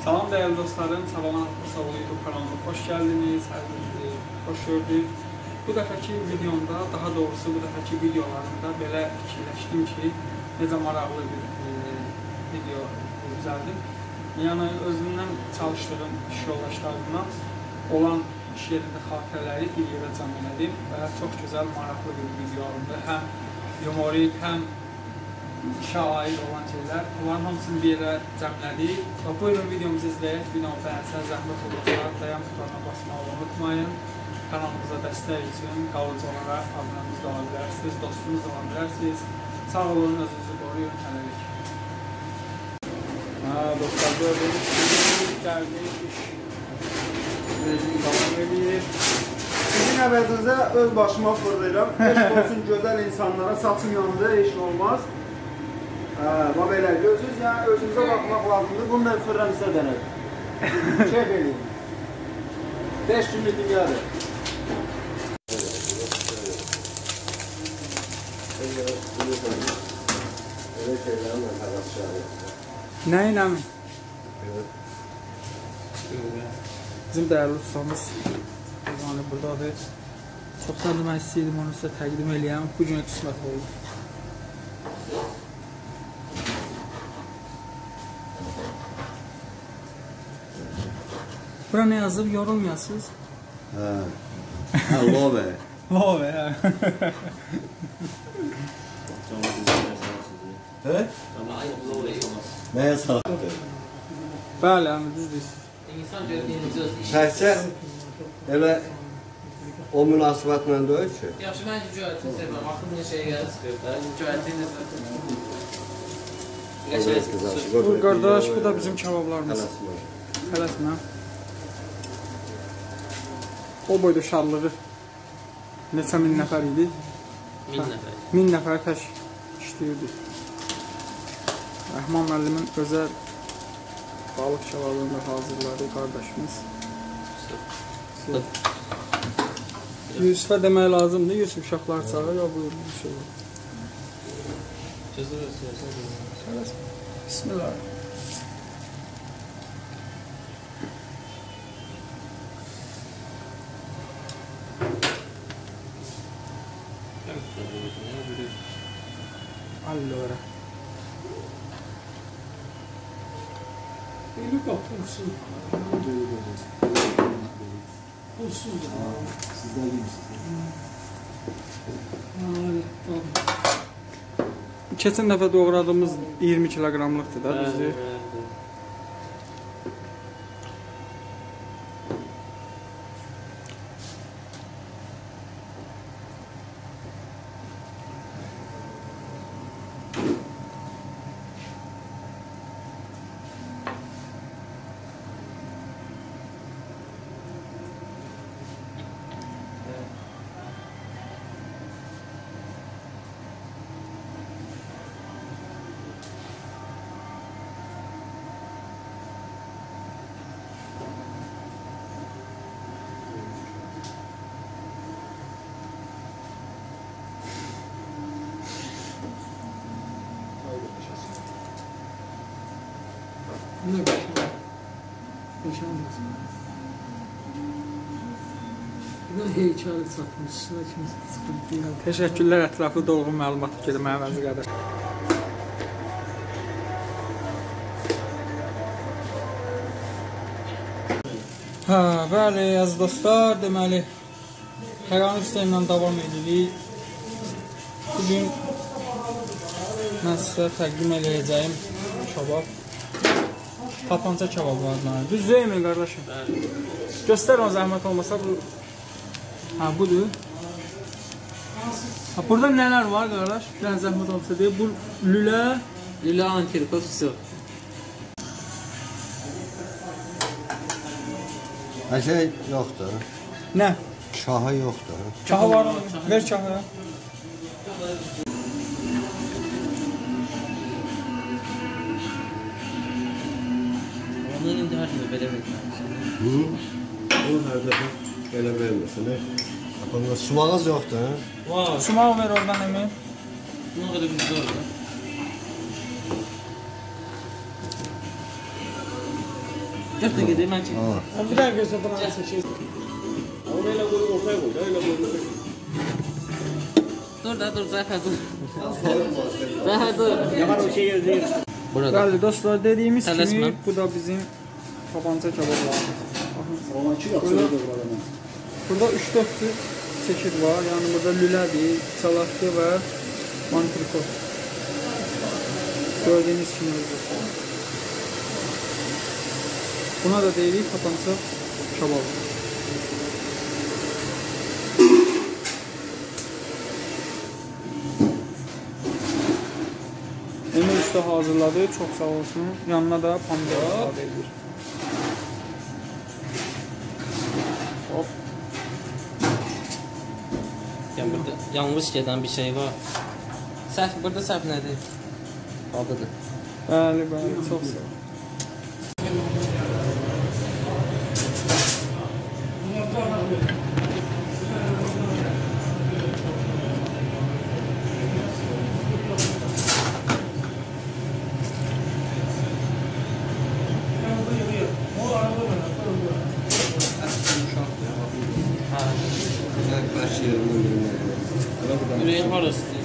Salam değerli dostlarım, Salamat Sağol YouTube kanalına hoş geldiniz, hər birinizi xoş gördük. Bu dəfəki videomda, daha doğrusu bu dəfəki videolarımda belə fikirləşdim ki, necə maraqlı bir video düzəldim. Yəni özümdən çalışdığım iş yoldaşlarımdan olan iş yerində xatirələri bir yerə cəm elədim və çox gözəl, maraqlı bir video alındı. Həm humorik, həm işə aid olan şeylər, onların hamısını bir yerə cəmlədik. Buyurun videomuzu izləyək, videomu bəyənsəniz, zəhmət olursa, dayan butonuna basmağı unutmayın. Kanalımıza dəstək üçün qalıcı olaraq abunəmiz də ola bilərsiniz, dostunuz da ola bilərsiniz. Sağ olun, özünüzü qoruyun, hələlik. Dostlar, gördüğünüz gibi gəldik, iş davam edir. Sizin əvəzinizə öz başıma fırlayıram. Eşq olsun gözəl insanlara, saçım yanında eşq olmaz. Bax belə, gözünüz yəni özünüzə baxmaq lazımdır. Bunu da fırram sizə dənək. Keyf edin. 5 günlük dünyadır. Öyle şeylerle tarafşarı. Neyle mi? Evet. Bizim değerli ustamız yani buradadır. Çok da demək istəyirdim, onu sizə təqdim eləyəm. Bu gün qismət oldu. Bura ne yazıb? Yorulmayasınız? Love. Love, hə. He? Neye sağlık? Bəli, yəni düzdür. İnsan gördüyünüz öz işi. Təhsil elə o münasibətlə deyil ki. Yaxşı, mən cücəyətini sevirəm. Axı bir şeyə gəlib çıxır da. Cücəyətini nəzərdə. Bu qardaş, bu da bizim kebablarımız. Tələsmə. O boyda şarlığı neçə min nəfər idi? 1000 nəfər. 1000 nəfər tək işləyirdi. Rəhman müəllimin özəl balıq kebabını hazırladı qardaşımız. Yusuf'a demək lazımdır. Yusuf uşaqlar çağır, ya buyurun bir şey var. Bismillah. Allora. Ele está pulsuz. Pulsuz. Sizden Keçən dəfə doğradığımız 20 kiloqramlıqdır da düzdür. Ne başa? Yaşanmasın. Bir de heykeli satmış. Şuna kimse sıkıntı yok. Təşəkkürlər, ətraflı dolğun məlumat ki, mənim əziz qardaş. Bəli, əziz dostlar, deməli Xəqani sistemlə davam edirik. Bugün mən sizə təqdim edəcəyim kebab tapanca kebabı adlanır. Düz deyilmi qardaşım? Göstər o zəhmət olmasa bu. Budur. Burada nələr var qardaş? Biraz zəhmət olmasa deyə bu lülə. Lülə antrikot su. Her şey yoktur. Nə? Şahı yoktur. Kahı var mı? Ver kahı. Ondan indi hər gün belə verməlisən. O her dəfə belə verməsin. Bunda sumağız yoktur. Var. Sumağı ver oradan emin. Buna qədər bir zor da. Götür gedeyim mən çəkeyim. Ben bir daha gözle bana seçeyim. Onu elə qoyub ortaya qoy da, elə qoyub. Dur da dur Zəfər dur. Zəfər dur. Yamar o şey gözləyir. Burada. Bəli dostlar, dediyimiz Tələsmə. kimi bu da bizim tabanca kebablarımız. Ona iki yaxşı qoyub. Burada 3-4 tür çeşid var. Yəni burada lülədir, salatlı və mantrikot. Gördüyünüz kimi dostlar. Buna da deyirik tabanca kebab. Emir Usta hazırladı, çox sağ olsun. Yanına da pomidor istifadə edilir. Hop. Yəni burada yanlış gedən bir şey var. Burada səhv nədir? Adıdır. Bəli, bəli, çox sağ ol. Ürəyim harası?